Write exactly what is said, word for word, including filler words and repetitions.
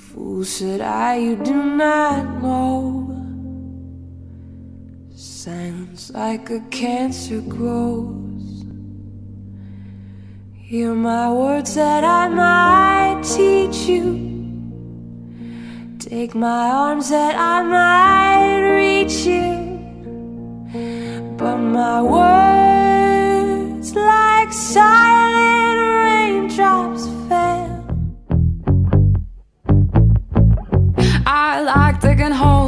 Fool said I, you do not know. Sounds like a cancer grows. Hear my words that I might teach you. Take my arms that I might reach you. But my words, like silent raindrops, fell. I like taking hold